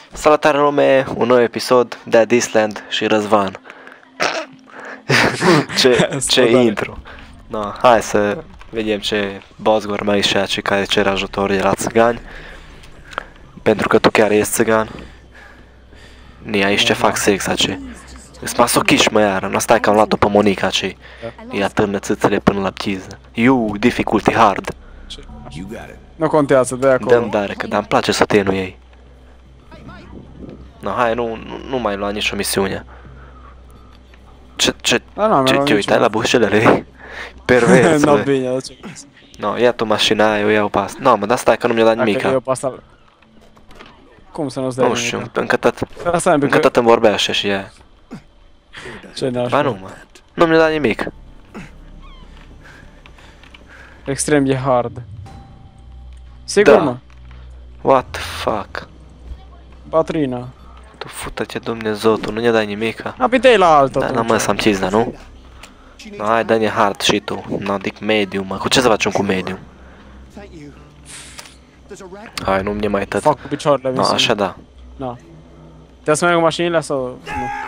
Salutare lume, un nou episod de Disland și Răzvan. ce intro. No, hai să vedem ce Bozgor mai și cei care cer ajutor de la țigani. Pentru că tu chiar ești țigan. Ni aici ce fac sex ace. Îs masochiști mă iară, nu stai că am luat-o pe Monica acei. Îi atârnă țâțele până la ptiză. Difficulty hard. Nu contează, de acolo. Dă-mi dare, că dar îmi place să te nu ei. No, hai, nu mai lua nicio misiune. Ce te uitai la bușelele? Pervers, No, bine, da ce. No, ia tu mașina aia, eu iau pe asta. No, mă, dar stai că nu mi-a dat nimic. Eu pe asta... Cum să nu-ți dai Nu nimic? știu, încă tot îmi vorbea așa și ea. Ce ne-aș Ba nu, mă. Nu mi-a dat nimic. Extrem e hard. Sigur, Da. mă? What the fuck? Patrina. Tu fută-te Dumnezeu, tu nu ne dai nimica. Apitei la altă, Da, mă, să-mi cizna, nu? No, hai, dă-ne hard și tu. No, adică medium, mă. Cu ce să facem cu medium? Hai, nu mi-e mai tăt. Fac cu picioarele, No, așa da. Na. Te-a să merg cu mașinile sau...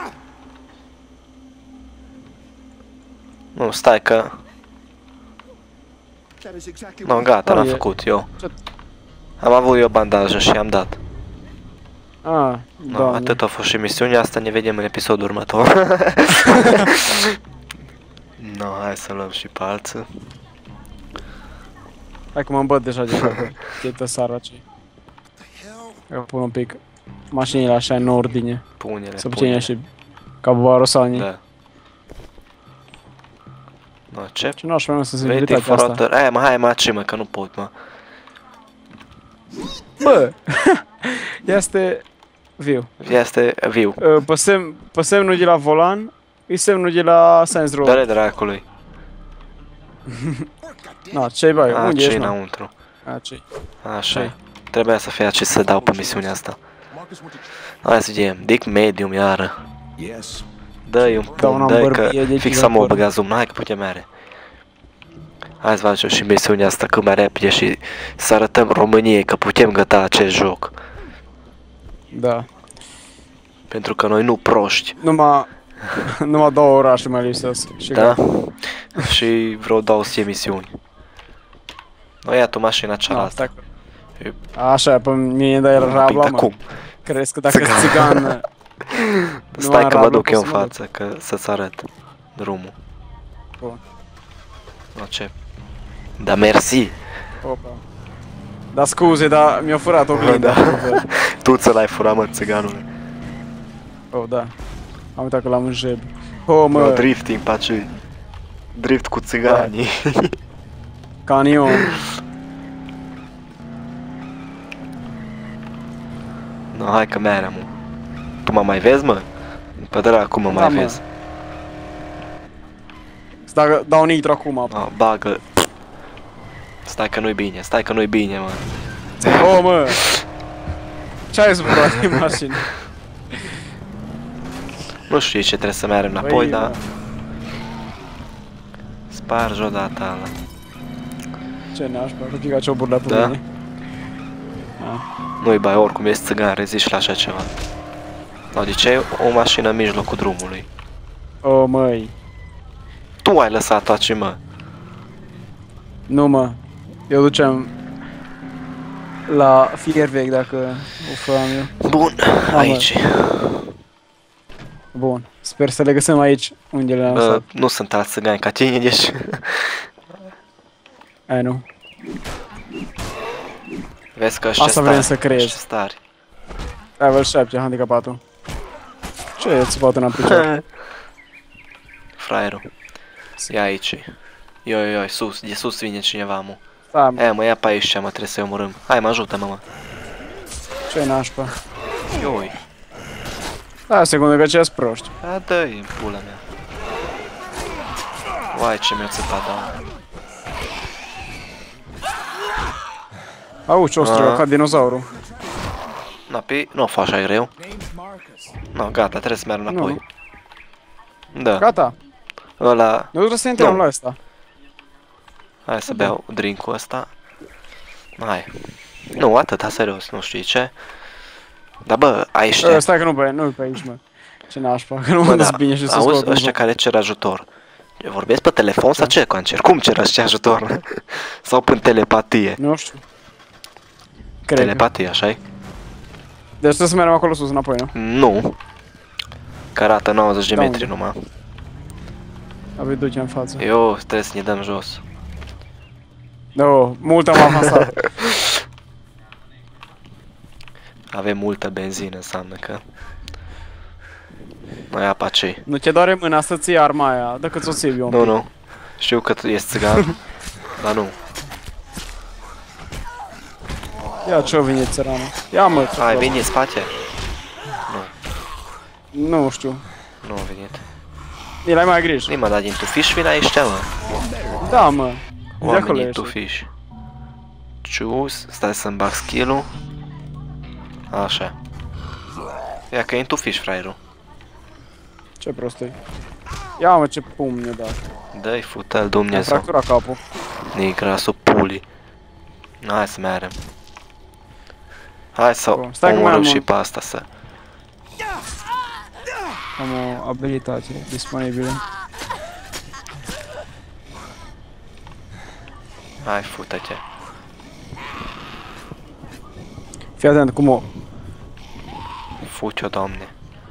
Nu. Nu, stai că... No, gata, l-am făcut, eu. Am avut eu bandajă și am dat. Ah, No, doamne. atât a fost și misiunea asta, ne vedem în episodul următor. No, hai să luăm și pe alții. Hai că mă îmbăt deja de joc. Chetă saracii. Eu pun un pic mașinile așa în ordine. Pune-le, Să puțin și ca barosanii. Da. No, ce? Ce nu aș mai mult să se Ready veritate for asta. order. Aia, mă, hai, mă, ce, mă, că nu pot, mă. Bă! Este... viu. Este viu. Pe semnul de la volan, e semnul de la Saints Row. Dă-le dracului. Na, ce-i băi? A, Unde ce ești, mă? înăuntru? A, ce-i? Așa Ce-i? Trebuia să fie acest să dau pe misiunea asta. Hai să vedem. Dick medium, iară. Dă-i un Da, un pun, dă-i că bărbie de fix am o gigator. băga zoom. Hai că putem mere. Hai să facem și misiunea asta cât mai repede și să arătăm României că putem găta acest joc. Da. Pentru că noi nu proști. Numai 2 orașe mai lipsesc. Și Da? Și vreo 200 misiuni. No, ia tu mașina cealaltă. Așa, pe mine îmi dai rabla, mă. Cum? Crezi că dacă țigan... Stai că mă rabla, duc eu în poți să mă față, că să-ți arăt drumul. Bun. No, ce? Da, mersi! Opa. Da, scuze, dar mi-a furat oglinda. Da. Tu ți l-ai furat, mă, țiganule. Oh, da. Am uitat că l-am în jeb. Oh, mă, No, drifting, paci. Drift cu țiganii. canion. No, hai că merem, mă. Tu mă mai vezi, mă? Pe dracu mă Da, mai mă. vezi. Dacă dau nitro acum. No, bagă. Stai că nu-i bine, stai că nu-i bine, mă. Oh, mă! Ce ai zburat din mașină? Nu știu ce trebuie să mergem înapoi, Băi, dar... mă. Spargi odată ala. Ce nașpa, să pica cioburile pe Da? mine. Nu-i bai, oricum ești țigan, reziști la așa ceva. No, de ce e o mașină în mijlocul drumului? Oh, măi. Tu ai lăsat-o aici, mă. Nu, mă. Eu duceam la fier vechi dacă o făam eu. Bun, aici. Bun. Sper să le găsim aici unde le-am lăsat. Nu sunt alți țigani ca tine, deci... Ai, nu. Vezi că ăștia Asta vrem să crezi. ăștia stari. Level 7, handicapatul. Ce e țipat în picior? Fraierul. Ia aici. Ioi, sus, de sus vine cineva, mă. Da, mă. Aia, mă, ia pe aici, mă, trebuie să-i omorâm. Hai, mă, ajută-mă, mă. Ce nașpa? Ioi. Da, secundă că ce-s proști. A, dă-i în pula mea. Uai, ce mi-a țăpat, da. Au, ce-o strigă, ca dinozaurul. Na, pe... Nu o faci așa greu. No, gata, trebuie să merg înapoi. Da. Gata. Ăla... Nu trebuie să intrăm la asta. Hai să beau drink-ul ăsta. Hai. Nu, atâta, serios, nu știi ce. Da, bă, ai ăștia. Stai că nu pe aici, mă. Ce nașpa, că nu Bă, mă da, dă bine și să auzi, scot un ăștia joc. care cer ajutor. Eu vorbesc pe telefon sau ce, Concer? Cum cer ăștia ajutor? Sau prin telepatie? Nu știu. Cred că. Telepatie, așa-i? Deci trebuie să mergem acolo sus, înapoi, nu? Nu. Că arată 90 de Da, metri unde? numai. Abia duce în față. Eu trebuie să ne dăm jos. Da, mult am avansat. Avem multă benzină, înseamnă că... Noi apacei. Nu te doare mâna să ții arma aia, dacă ți-o ții eu un Nu, pic. nu. Știu că tu ești țigan, dar nu. Ia ce-o venit țărană. Ia mă, ce Ai venit în spate? Nu știu. Nu a venit. El ai mai grijă. Nima, dar din tufiș vine aici, mă. Da, mă. De acolo Oamenii ești. tufiș. Cius, stai să-mi bag skill-ul. Așa. Ia că e în tufiș, fraierul. Ce prost e. Ia mă, ce pumn ne-a dat. Dă-i fută-l Mi-a Dumnezeu. fracturat capul. Negrasul puli. Hai să mergem. Hai să Bun, stai că mai omorâm am și un- pe asta să... Am o abilitate disponibilă. Hai, fută-te. Fii atent cum o... Fuci-o, doamne.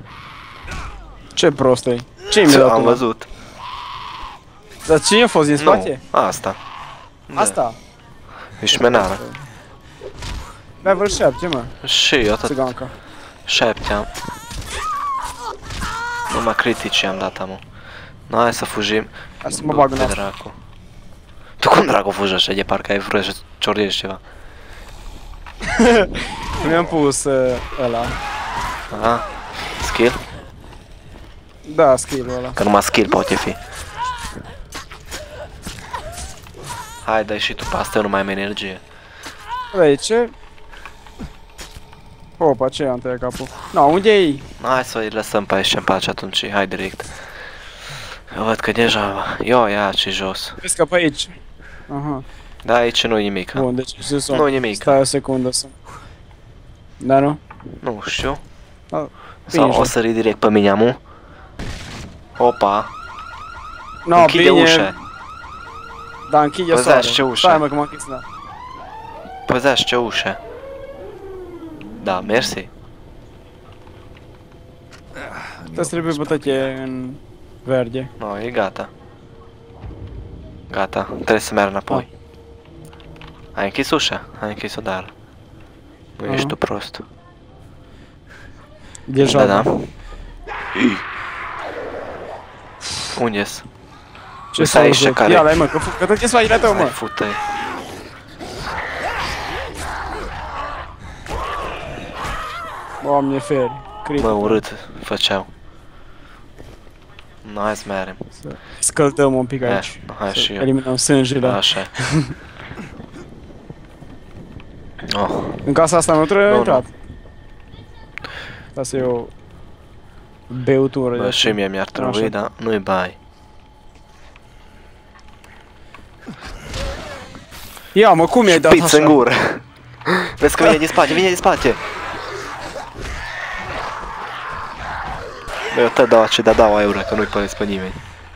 Ce prost e. Ce mi-a dat Am ăla? văzut. Dar cine a fost din spate? Nu, asta. Da. Asta. Vișmenară. Level 7, mă. Și eu atât. Țiganca. 7 am. Numai critici am dat, mă. No, hai să fugim. Hai să mă bag în Pe asta. dracu. Tu cum dracu fugi așa de parcă ai vrut să cioriești ceva? Mi-am pus ăla. Aha. Skill? Da, skill-ul ăla. Că numai skill poate fi. Hai, dai și tu pe asta, eu nu mai am energie. Băi, ce? Opa, ce am tăiat capul? No, unde e? Hai să îi lăsăm pe aici în pace atunci, hai direct. Eu văd că deja... Eu ia ce jos. Vezi că pe aici. Aha. Da, aici nu-i nimic. Bun, deci ce Nu nimic. Stai o secundă să... Da, nu? Nu știu. Ah, Sau bine, o sări direct pe mine, amu? Opa. No, Închide bine. ușa. Da, închide Păi soare. zași, ce ușă? Stai mă că m-am închis, da. Păzeași ce ușă. Da, mersi. Te trebuie bătăche în verde. No, e gata. Gata, trebuie să merg înapoi. Ai închis ușa? Ai închis-o, dar... Nu ești tu prost. Deja. Da, da. Unde-s? Ce Să aici văzut? care- Ia, lai mă, că te închis la tău, Hai, mă. fute-i. Doamne feri. Critic. Mă, urât făceau. No, hai să mergem. Să scăltăm un pic aici. Hai Să și eu. eliminăm sângele. Așa. Oh, În casa asta nu trebuie Nu, intrat. Asta e o beutură. bă, de și mie mi-ar trebui, Așa. dar nu-i bai. Ia mă, cum i-ai dat Piț în așa? gură. Vezi că vine din spate, vine din spate. Bă, eu te dau ce dau euro, că nu-i părăsc pe nimeni.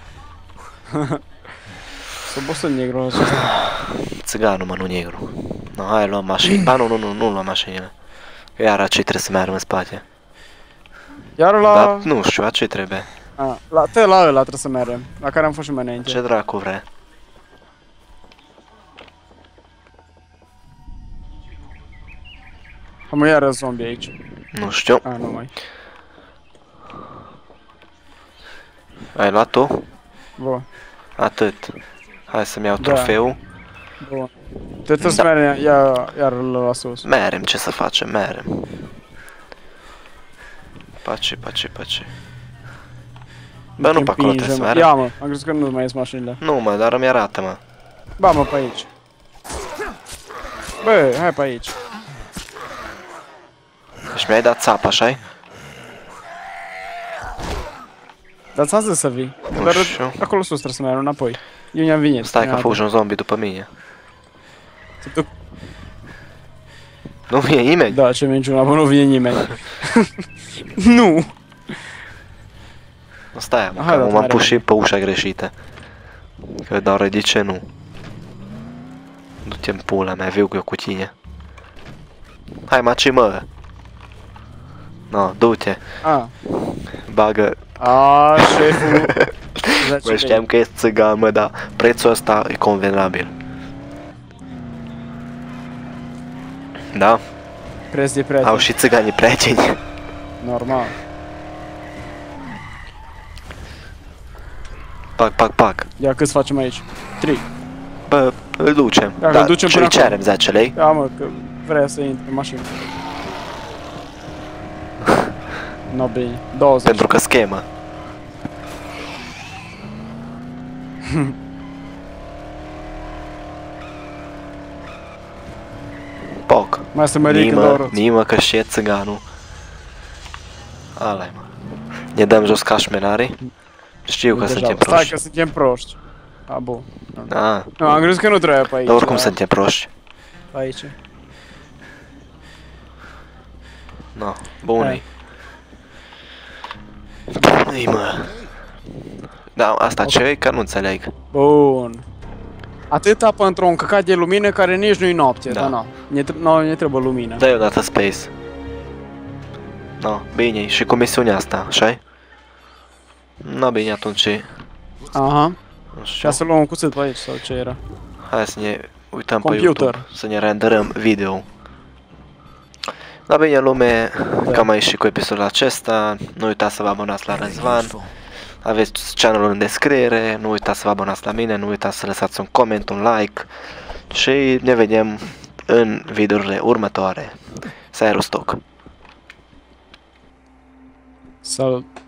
S-a bosat negru acesta. Țiganul, mă, nu negru. No, hai, luăm mașini. Ba, nu luăm mașinile. Că iar acei trebuie să meargă în spate. Iar la... Dar nu știu, acei trebuie. La ăla trebuie să mergem. La care am fost și mai înainte. Ce dracu vrea? Am iară zombie aici. Nu știu. Nu mai. Ai luat tu? Bun. Atât. Hai să-mi iau Da. trofeul. Bun. Trebuie să Da. mergem iar la sus. Merem, ce să facem, merem. Pace. Bă, nu pe acolo trebuie să Împingem. merem. Ia mă, am crezut că nu mai ies mașinile. Nu, mă, dar îmi arată, mă. Ba mă, pe aici. Bă, hai pe aici. Deci mi-ai dat țap, așa-i? Dar ți-am zis să vii. Nu Dar știu. acolo sus trebuie să mergem înapoi. Eu ne-am venit. Stai că fugi un zombie după mine. Nu vine nimeni? Da, ce minciuna, bă, nu vine nimeni. Nu! Nu, stai, mă, Hai, că da, m-am mai pus și repede. pe ușa greșită. Că doar de ce nu? Du-te în pula mea, viu eu cu tine. Hai, maci, mă! No, du-te, A, bagă. a, șeful. Bă, știam că ești țigan, mă, dar prețul ăsta e convenabil. Da? Preț de prieten. Au și țiganii prieteni. Normal. Pac. Ia câți facem aici? 3. Bă, îl ducem. Dacă Da, îl ducem și până îi cerem 10 lei. Da, mă, că vrea să intri în mașină. No, bine. 20. Pentru că schemă. Poc. Mai să mă ridic în două roți. Nimă că și e țiganul. Ala-i, mă. Ne dăm jos cașmenarii. Știu că Deja. suntem Stai proști. că suntem proști. A, bun. Da, Nu, am crezut că nu trebuie pe aici. dar oricum da. suntem proști. Aici. No, bunii. Hai. Bunii, mă. Da, asta ce e? Că nu înțeleg. Bun. Atâta pentru un căcat de lumină care nici nu-i noapte, Da. da, na. Ne trebuie lumină. Dă-i odată space. No, bine, și comisiunea asta, așa-i? No, bine, atunci, Aha. nu știu. Și să luăm un cuțit pe aici sau ce era. Hai să ne uităm pe Computer. YouTube, să ne renderăm video. Da, bine, lume, Da. cam aici și cu episodul acesta. Nu uitați să vă abonați la Răzvan. Aveți channelul în descriere, nu uitați să vă abonați la mine, nu uitați să lăsați un coment, un like. Și ne vedem în videourile următoare. Să ai rostoc! Salut.